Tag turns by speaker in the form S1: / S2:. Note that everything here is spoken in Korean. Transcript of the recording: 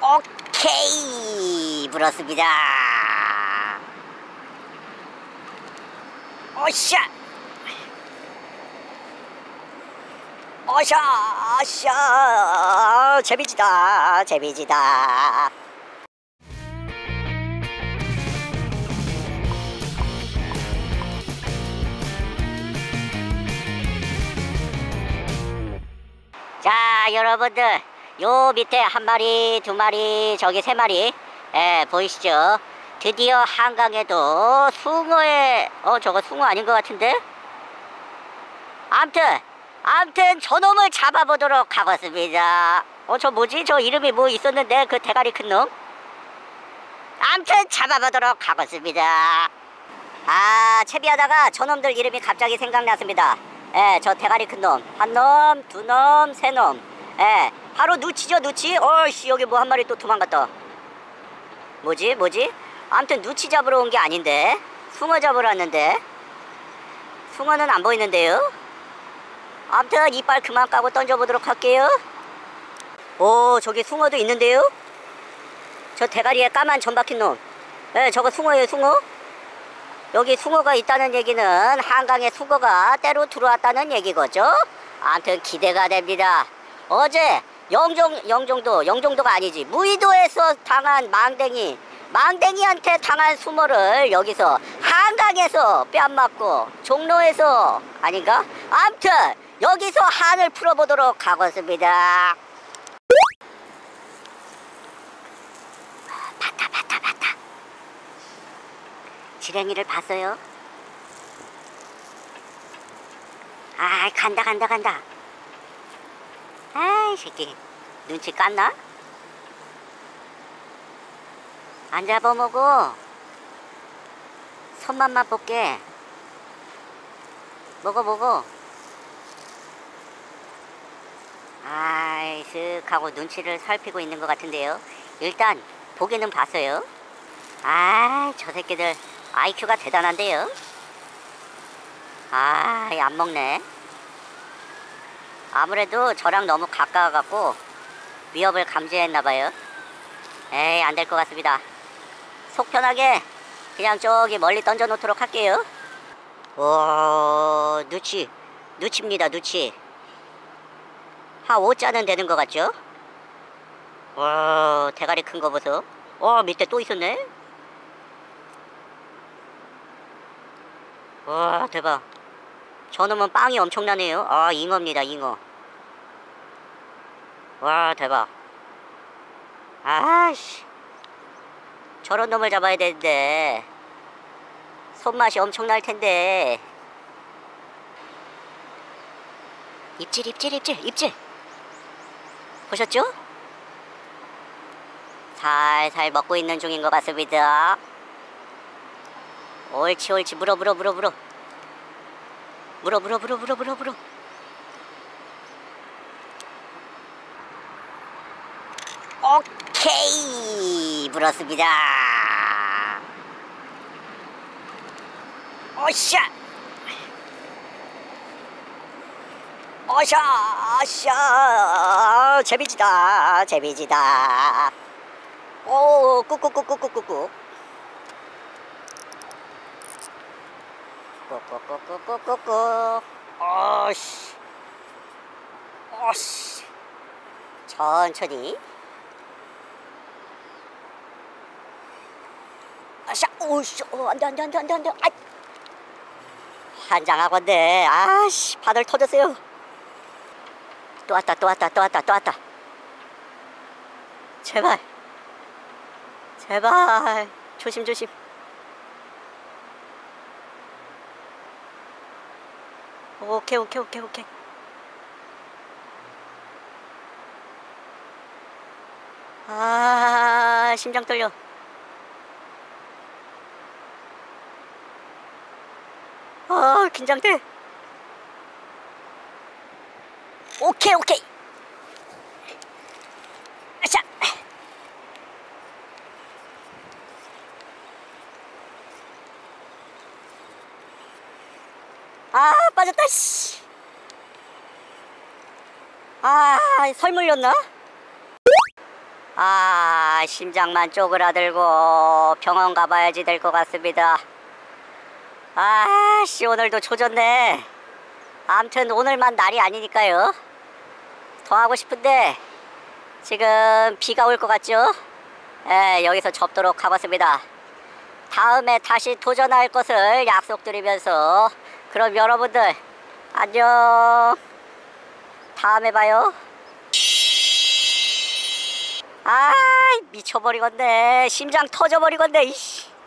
S1: 오케이, 물었습니다. 오샤, 오샤, 오샤. 재미지다, 재미지다. 자, 여러분들, 요 밑에 한 마리, 두 마리, 저기 세 마리, 보이시죠? 드디어 한강에도 숭어에, 저거 숭어 아닌 것 같은데? 암튼 저놈을 잡아보도록 하겠습니다. 저 뭐지? 저 이름이 뭐 있었는데, 그 대가리 큰 놈? 암튼 잡아보도록 하겠습니다. 아, 채비하다가 저놈들 이름이 갑자기 생각났습니다. 저 대가리 큰 놈. 한 놈, 두 놈, 세 놈. 바로 누치죠, 누치. 어이씨, 여기 뭐 한 마리 또 도망갔다. 뭐지? 아무튼 누치 잡으러 온 게 아닌데. 숭어 잡으러 왔는데. 숭어는 안 보이는데요. 아무튼 이빨 그만 까고 던져보도록 할게요. 오, 저기 숭어도 있는데요. 저 대가리에 까만 점 박힌 놈. 저거 숭어예요, 숭어. 여기 숭어가 있다는 얘기는 한강에 숭어가 때로 들어왔다는 얘기거죠. 아무튼 기대가 됩니다. 어제 영종도가 아니지, 무의도에서 당한 망댕이한테 당한 숭어를 여기서 한강에서 뺨 맞고 종로에서 아닌가? 아무튼 여기서 한을 풀어보도록 하겠습니다. 봤다. 지렁이를 봤어요? 아, 간다. 아이, 새끼. 눈치 깠나? 안 잡아먹어. 손만 맛볼게. 먹어. 아이, 슥 하고 눈치를 살피고 있는 것 같은데요. 일단 보기는 봤어요. 아이, 저 새끼들 IQ가 대단한데요. 아이, 안 먹네. 아무래도 저랑 너무 가까워갖고 위협을 감지했나봐요. 에이, 안 될 것 같습니다. 속 편하게 그냥 저기 멀리 던져놓도록 할게요. 오, 누치입니다, 누치. 한 5자는 되는 것 같죠? 와, 대가리 큰 거 보소. 밑에 또 있었네. 와, 대박. 저놈은 빵이 엄청나네요. 아, 잉어입니다, 잉어. 와, 대박. 아씨, 저런 놈을 잡아야 되는데 손맛이 엄청날 텐데. 입질. 보셨죠? 살살 먹고 있는 중인 것 같습니다. 옳지. 물어. 오케이, 물었습니다. 오샤. 재미지다. 오, 꾹꾹. 꾹꾹. 오씨. 천천히. 아샤, 오씨, 안 돼. 아이. 환장하건데, 아씨, 바늘 터졌어요. 또 왔다. 제발. 조심. 오케이. 아, 심장 떨려. 아, 긴장돼. 오케이. 아차. 아, 빠졌다, 씨. 아, 설 물렸나? 아, 심장만 쪼그라들고 병원 가봐야지 될 것 같습니다. 아씨, 오늘도 조졌네. 암튼 오늘만 날이 아니니까요. 더 하고 싶은데 지금 비가 올 것 같죠? 예, 여기서 접도록 하겠습니다. 다음에 다시 도전할 것을 약속드리면서 그럼 여러분들 안녕. 다음에 봐요. 아, 미쳐버리겠네. 심장 터져버리겠네. 이씨.